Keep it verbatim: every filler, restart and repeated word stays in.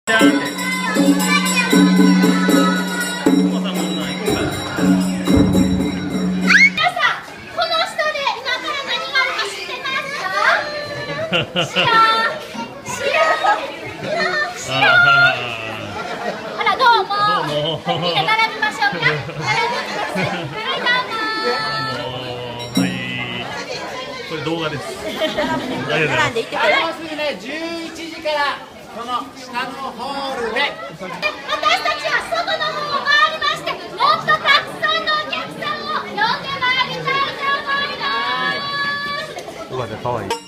シアシアシアあらどうもみんな並びましょうか。並びます。はいどうも。はいこれ動画です。並んでいってください。 もうすぐねじゅういちじからこの下のホールで私たちは外の方を回りましてもっとたくさんのお客さんを呼んでまいりたいと思います。 うわ、じゃあ可愛い。